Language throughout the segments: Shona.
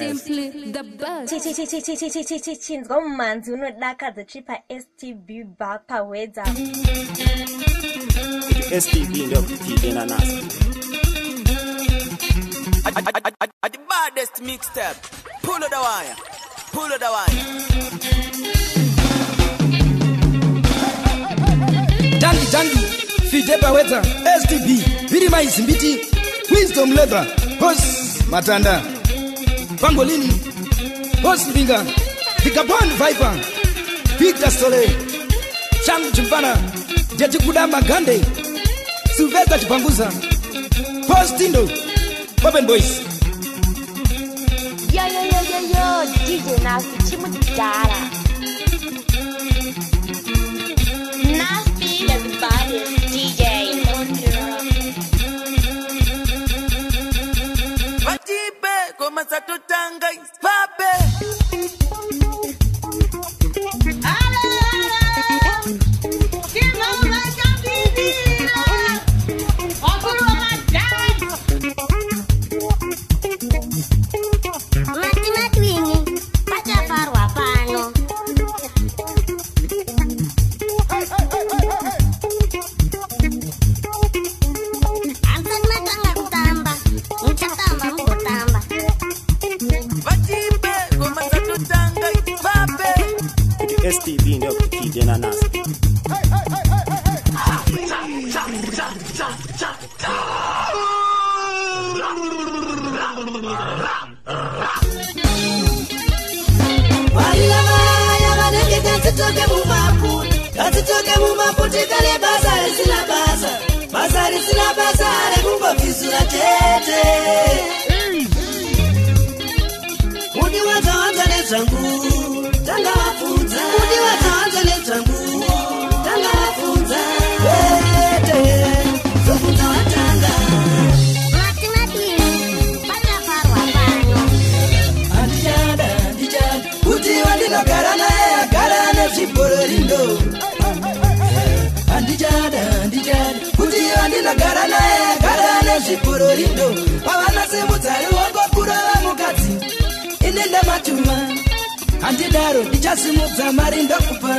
Simply the best. Chinzgomanzi unodakadza chipa STB pawedza. STB ndio kijana nasi. At the baddest mixtape. Pull the wire. Pull the wire. Dangi Fide pawedza STB Virima Izimbiti Wisdom Leather Boss Matanda Pangolini Boss Mbinga Vikapon Viper Victor Sole Changu Chimpana Jachikuda Magande Sylvester Chipanguza Boss Tindo Open Boys. Yo, DJ Nasty Chimutara. Nasty the baddest DJ. Wajibe koma satutanga ispabe. STB ndio kijana nasi. Atitoke mumapu tikale basari sila basare kumbo visura tete. Mudi wataanza nezangu tanga wafunza. Mudi wataanza nezangu tanga wafunza. Tete wafunza watanga. Andijada Uti wandila karana zipororindo. Andijada Uti wandila karana zipororindo. Pawana semutari wako kurava mukati inenda matuma. Andidaro ndichasimudza marindo kupa.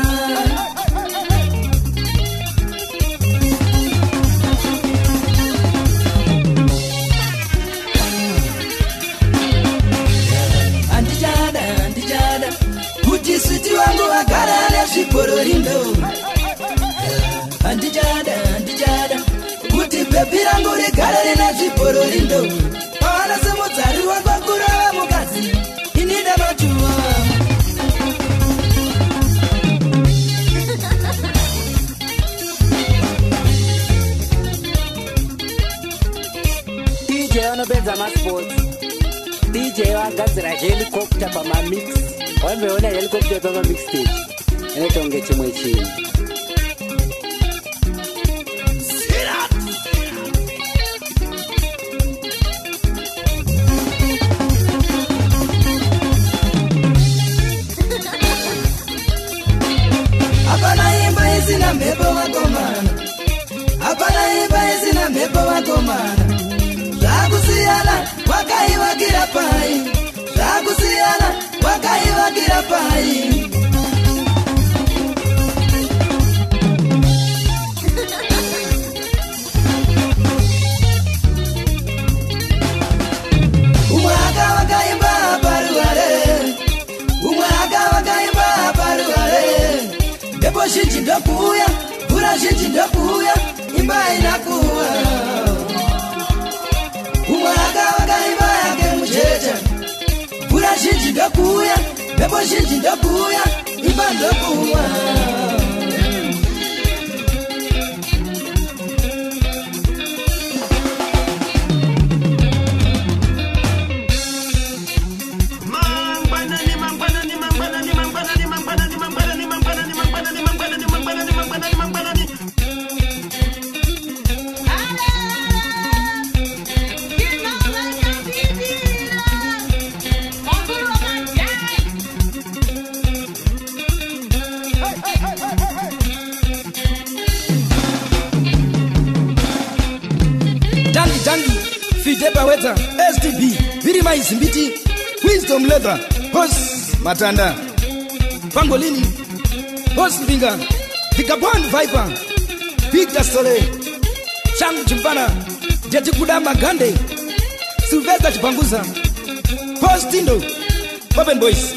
Andijada Uti switi wangu wagara nezvipororindo. Andijada Uti bebi rangu rigara nezvipororindo. Pawana semudzari wako kurava mukadzi inenda matuma. DJ anopedza masports. DJ wagadzira helicopter pamamix. Wameona helicopter pamamix stage. Inotonge chimwe chinhu. Hapana imba izina mhepo wakomana. Hapana imba izina mhepo wakomana. Zvakusiyana wakaivakira pai. Zvakusiyana wakaivakira pai. Umwe akavakaimba paruware. Umwe akavakaimba paruware. Mhepo zhinji ndokuuya, mvura zhinji ndokuuya, imba inakuwa. Umwe akavakaimba yake mujecha. Mvura zhinji ndokuuya, mhepo zhinji ndokuuya, imba ndokuwa. Dangi Fide pawedza STB Virima Izimbiti Wisdom Leather, Boss Matanda, Pangolini, Boss Binga, The Gabon Viper, Victor Sole, Shang Chimpana, Jatikudama Gande, Sylvester Chipanguza, Boss Tindo, Boben Boys.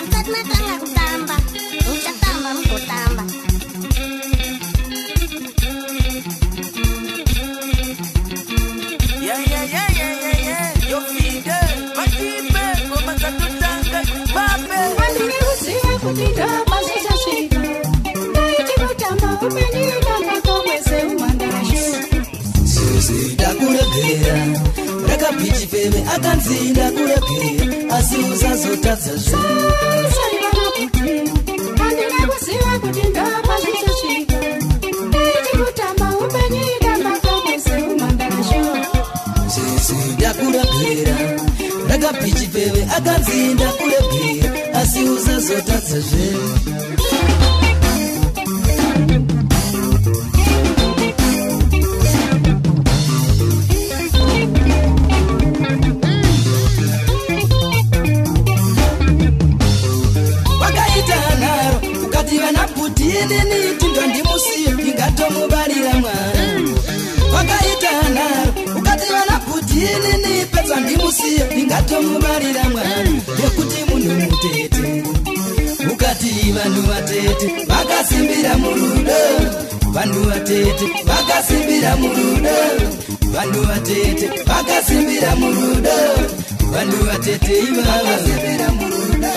Raka bichi baby, akanzinda kurekea asiuza zotadza zvinhu. Raka bichi baby, akanzinda kurekea asiuza zotadza zvinhu. Nini tindo ndimusiye ingatomubarira mwana. Wakaita naro ukati vana kuti nini pedza ndimusiye ingatomubarira mwana. Yekuti munhu mutete ukati vanhu vatete vakasimbira murudo. Vanhu vatete vakasimbira murudo. Vanhu vatete vakasimbira murudo. Vanhu vatete vakasimbira murudo.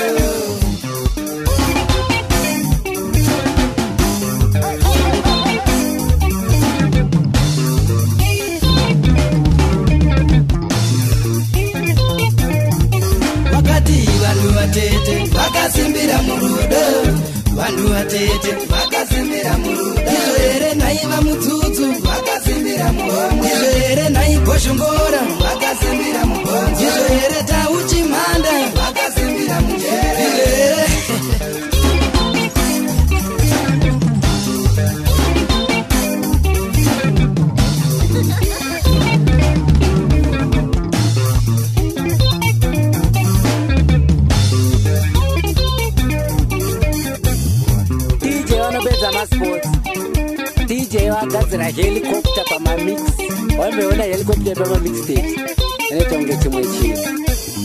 Vatete vakasimbira murudo. Vanhu vatete vakasimbira murudo. Izvere naiva mudzudzu vakasimbira mugongo. Izvere naigoshongora vakasimbira mugongo. Izvere tauchimanda vakasimbira mujere. DJ wakagadzira helicopter pamamix. Wameona helicopter pamamixtape. Inotonge chimwe chinhu.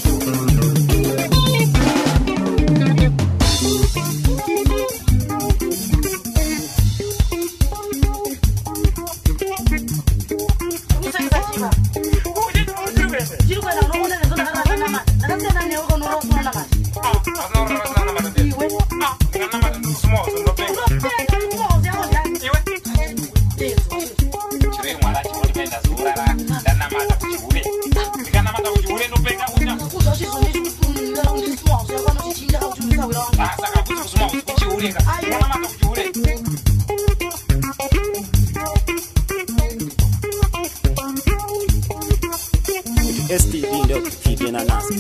STB ndio kipige na nasi.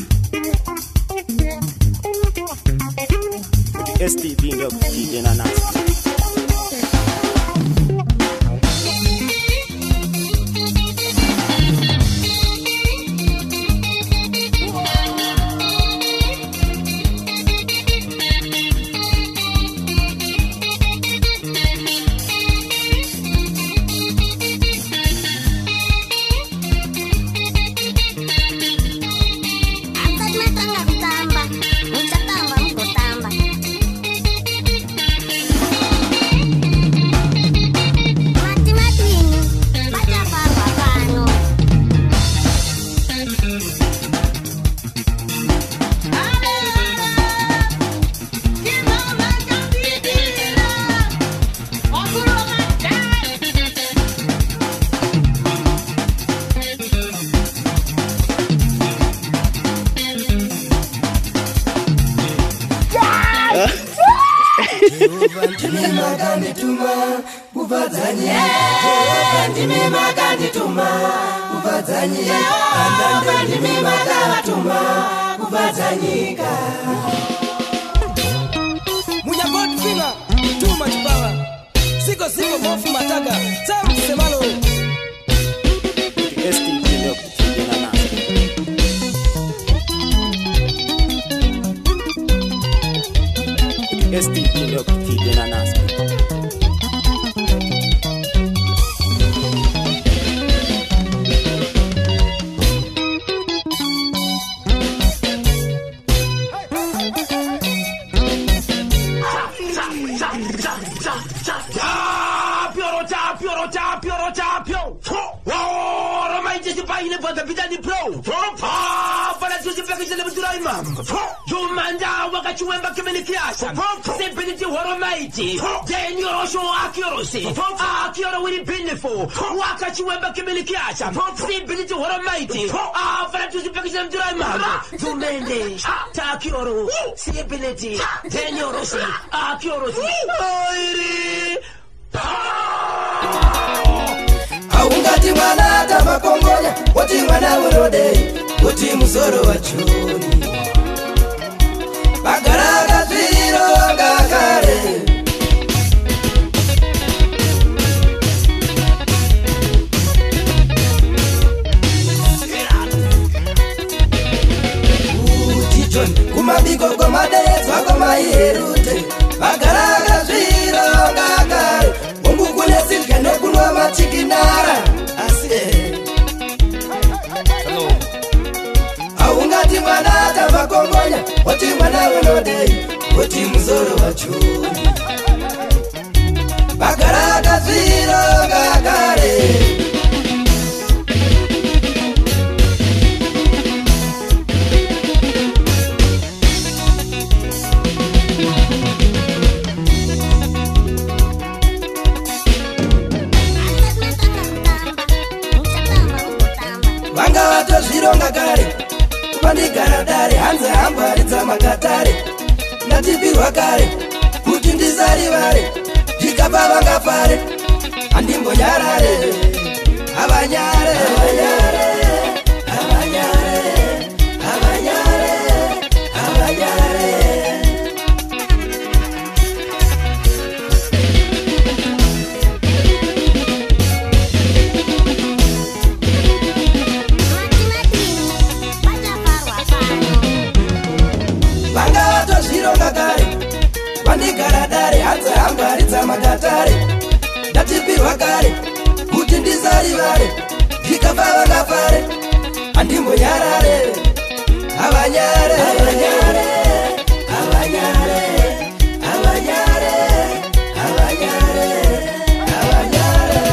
STB ndio kipige na nasi. Too much power. Siko siko mofu mataka. Sam semalo. STB ndio kipige na nasi. STB look TJ na nasty. Jumanda wakachuemba kimeni kiasa Simpiniti horomaiti Denyorosho akiorosi Akioro wili binifo Wakachuemba kimeni kiasa Simpiniti horomaiti Fala tuzipekisha mturai mama Jumende Takioro Simpiniti Denyorosi Akiorosi Oiri Aungati mwana tamakongonya Woti mwana urode Woti musoro wachuni Bagaraga zviro ngakare Uchichon kumabiko komadedzwa komaierute Bagaraga zviro ngakare Mungu kune silke nokunwa machikinara Asie Aungati mwana tamakongonya Woti mwana wenodei Woti muzoro wachuni Bagaraga zviro ngakare Vanga vato zviro ngakare Pandigara dare hanze hambaridza makatare Ndatipirwa kare kuti ndisarivare Ndikapa vangafare handimbonyarare Avanyare Avanyare Avanyare Avanyare Avanyare Ngakare Pandigara dare hanze hambaridza makatare Ndatipirwa kare kuti ndisarivare Ndikapa vangafare handimbonyarare Avanyare Avanyare Avanyare Avanyare Avanyare Avanyare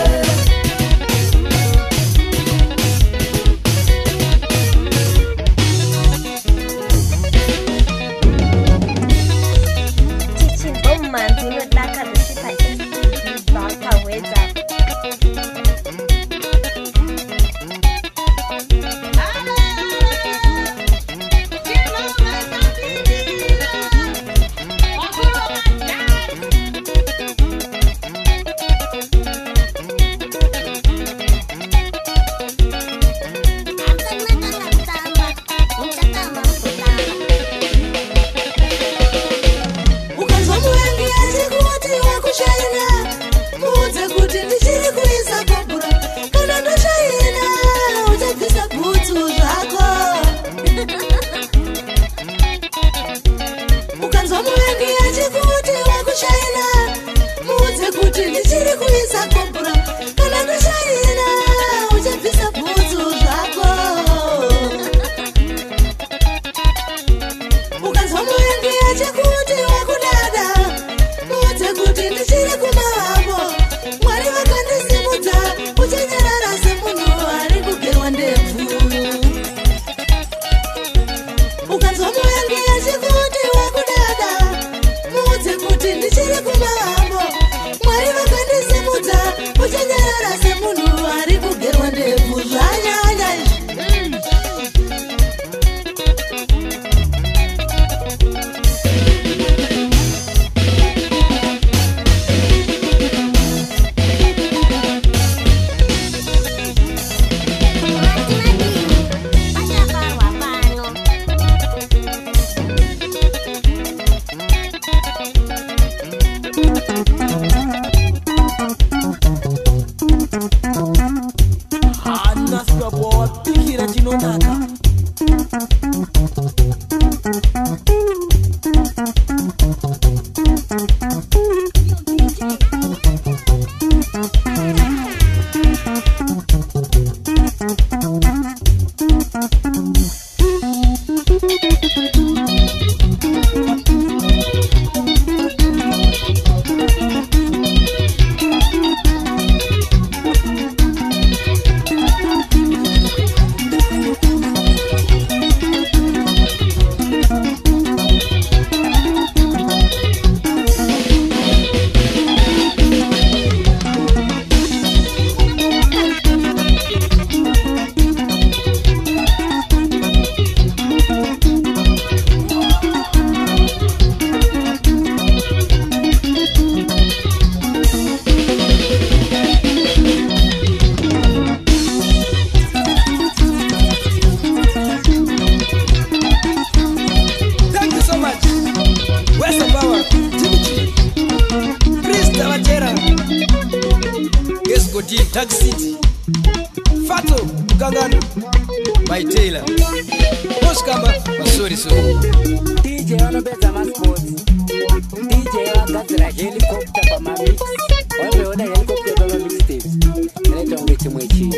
Dark City, Fato, Gangano, My Taylor, Moskamba, sorry. DJ Wanobeza Sports, DJ Wagazira Helicopter kwa mamix. Wameona helicopter kwa mixtapes. Naleta ongeti mwechi.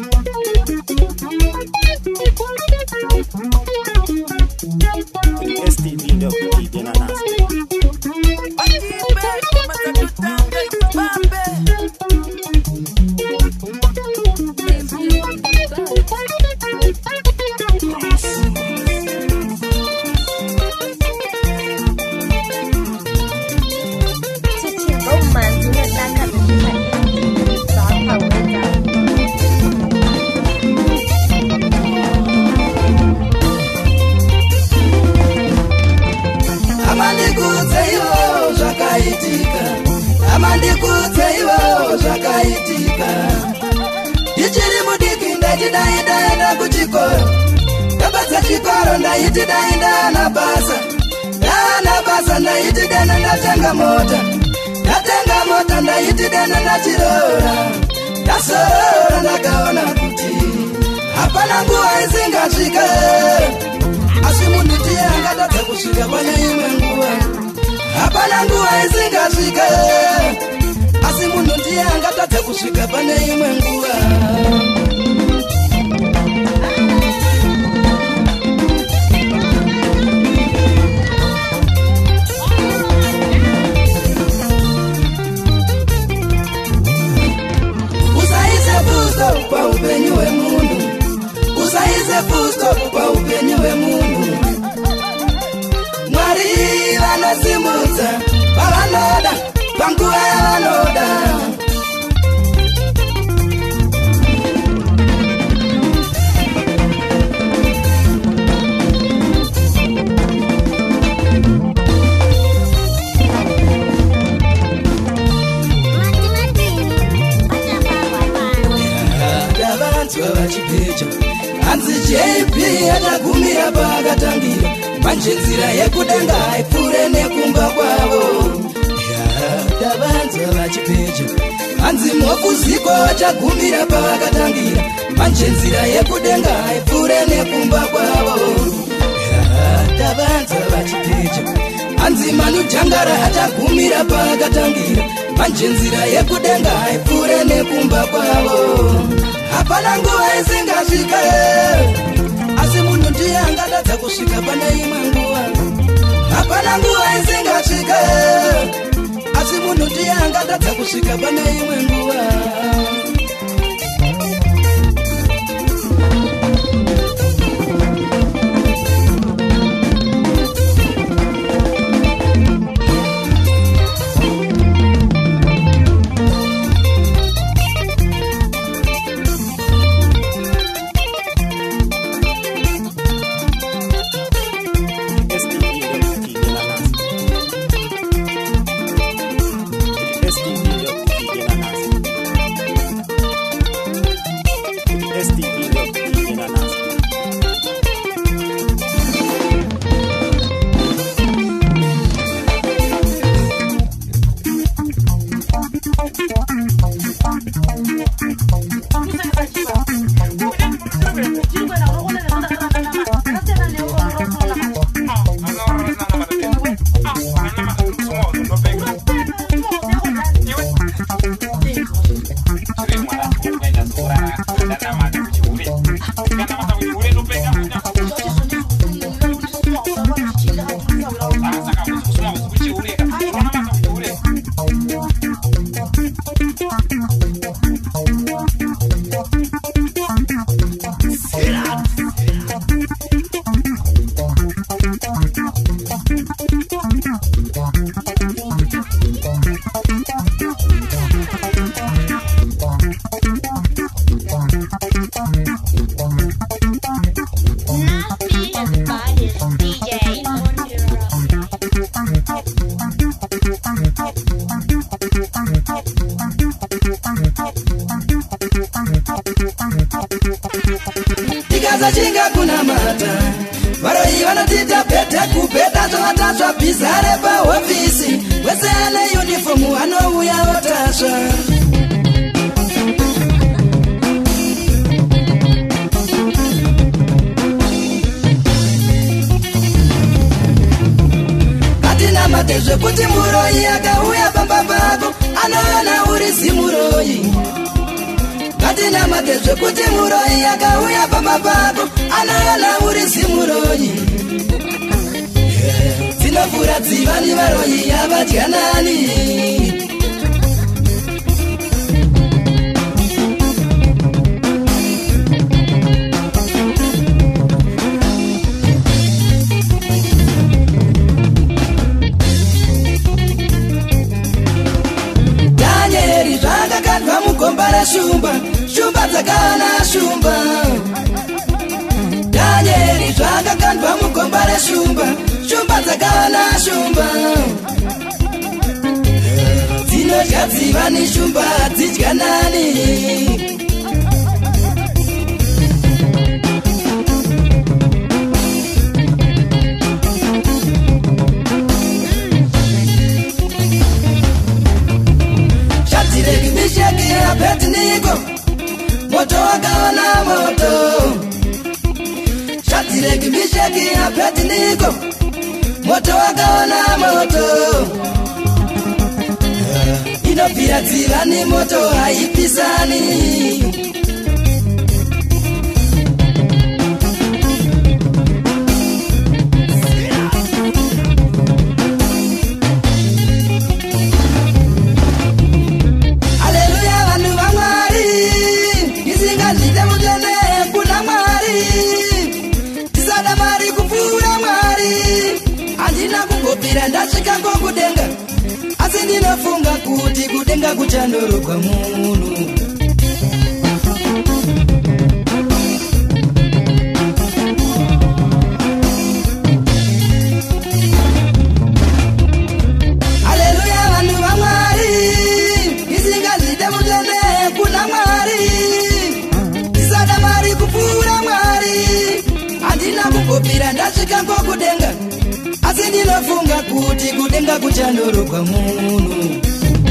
STV ndio kijana nasi. Ndaenda kuchikoro ndabasa chikoro ndaiti daenda na basa ndaiti dena ndatenga mota ndaiti dena ndachirora ndasorora ndakaona kuti hapana nguva isingasvika asi munhu ndiye angatadza kusvika pane imwe nguva hapana nguva isingasvika asi munhu ndiye angatadza kusvika pane imwe nguva pa upenyu hwemunhu usaise fusto pa upenyu hwemunhu Mwari vanosimudza pavanoda panguva yavanoda hanzi JP atagumira paakatangira manje nzira yekudenga haipfuure nekumba kwavo davanza vachipeja hanzi mokuziko atagumira paakatangira manje nzira yekudenga haipfuure nekumba kwavo davanza vachipeja hanzi Manu Jangara atagumira paakatangira manje nzira yekudenga haipfuure nekumba kwavo hapana nguva isingasvika asi munhu ndiye angatadza kusvika pane imwe nguva hapana nguva isingasvika asi munhu ndiye angatadza kusvika pane imwe nguva Chinga kuna mata Varoi vanotita pete kupeta Zvavatazva bizare pa ofisi Wese ane uniformu anouya otazva Katina mate zvekuti muroi akauya pamba pako Anoona uri simuroi Katina mate zvekuti muroi akauya pamba pako Anoona uri simuroi Dzinofura dzivani varoi avadyanani Danieri zvakakandwa mugombara shumba Shumba dzakana shumba Danieri zvakakandwa mugombara shumba Shumba dzakana shumba Dzinodya dzivani shumba dzidyanani Shadireki Meshaki Abednego Moto wakaona moto Shadireki Meshaki Abednego Moto wakaona moto Inobvira dzivani moto haipisani Haleluya vanhu vaMwari Isingazvite mutende kuna Mwari Tisada Mwari kupfuura Mwari Handina kungobvira ndasvika kokudenga Asi ndinofunga kuti kudenga kuchandorogwa munhu Haleluya vanhu vaMwari Isingazvite mutende kuna Mwari Tisada Mwari kupfuura Mwari Handina kungobvira ndasvika kokudenga Asi ndinofunga kuti kudenga kuchandorogwa munhu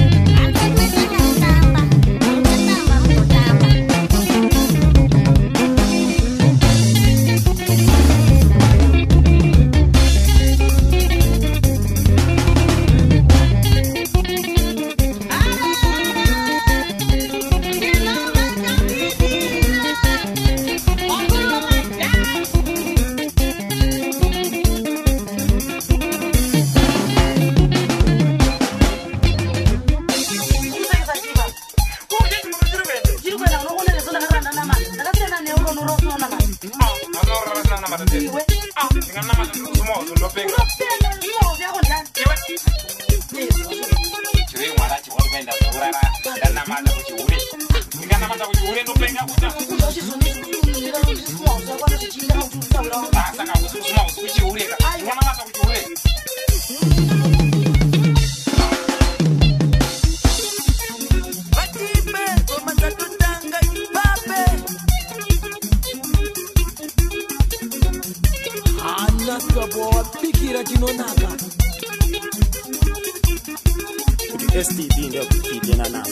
STB ndio kijana nasi.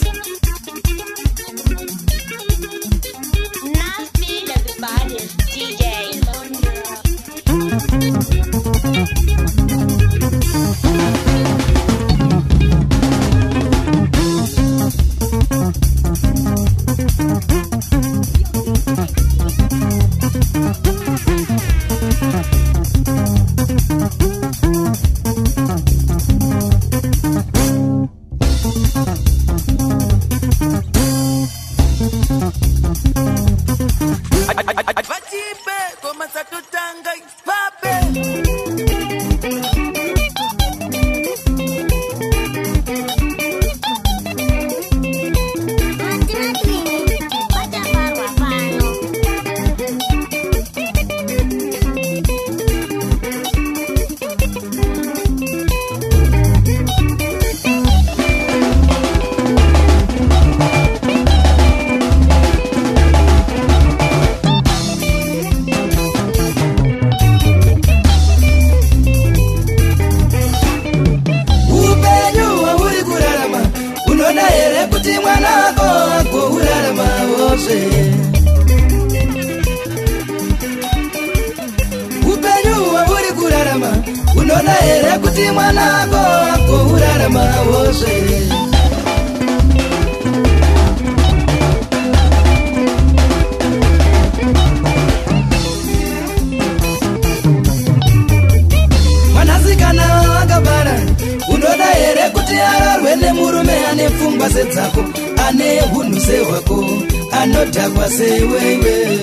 Nasty the baddest DJ. wose. Upenyu waburi kurarama, unoda here kuti mwana ako urarama wose. Mwanasikana wakabara, unoda here kuti ararwe nemurume ane pfungwa sedzako, ane hunhu sehwako, anodhakwa sewewe.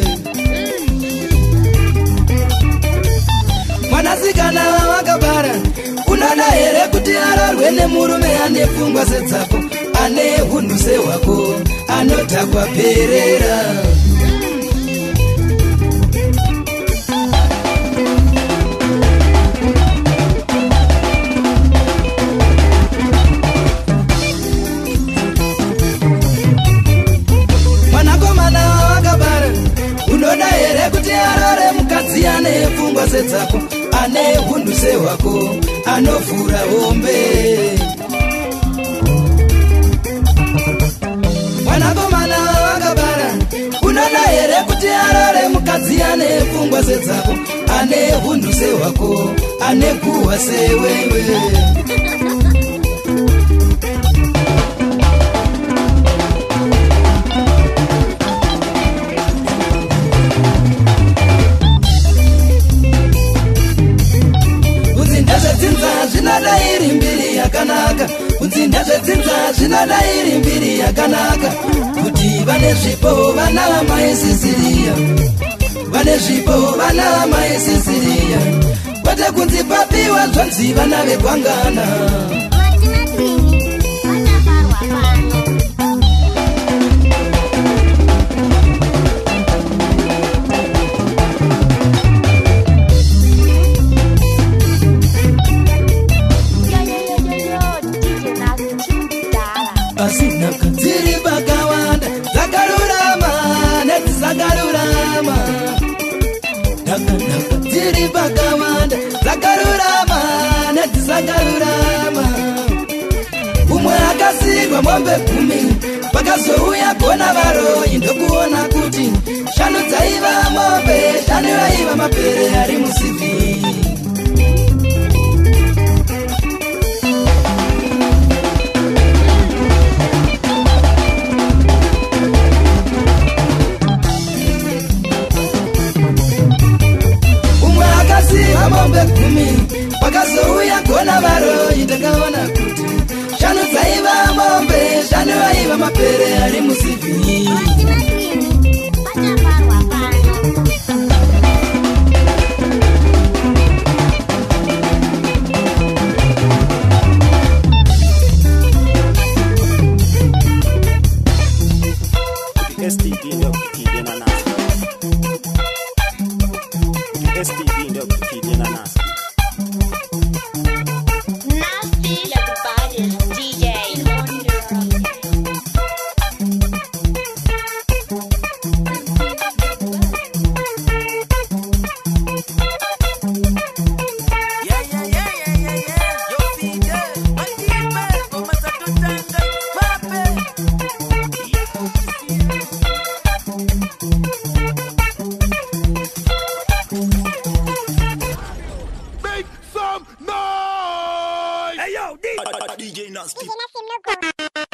Mwanasikana wakabara, unoda here kuti ararwe nemurume ane pfungwa sedzako, ane hunhu sehwako, anodhakwa perera. Unoda here kuti arare mukadzi ane pfungwa sedzako, ane hunhu sehwako, anovhura hombe. Mwanakomana wakabara, unoda here kuti arare mukadzi ane pfungwa sedzako, ane hunhu sehwako, ane guhwa sewewe. Zvinada iri mbiri yakanaka, unzinda zvedzinza zvinada iri mbiri yakanaka, kuti vane zvipo vana maisisiriya, vane zvipo vana maisisiriya, kwete kunzi papiwa zvonzi vana vegwangana. Asinaka dziri pakawanda, dzakarurama nedzisakarurama. Nakanaka dziri pakawanda, dzakarurama nedzisakarurama. Umwe akasirwa mombe 10, pakazouya kona varoyi ndokuona kuti 5 dzaiva mombe, 5 vaiva mapere ari musivi. Mombe 10, pakazouya kona varoyi takaona kuti 5 dzaiva mombe, 5 vaiva mapere ari musivi. STB ndio kijana nasi. STB ndio kijana nasi. Nasty like the baddest DJ. DJ Nasty.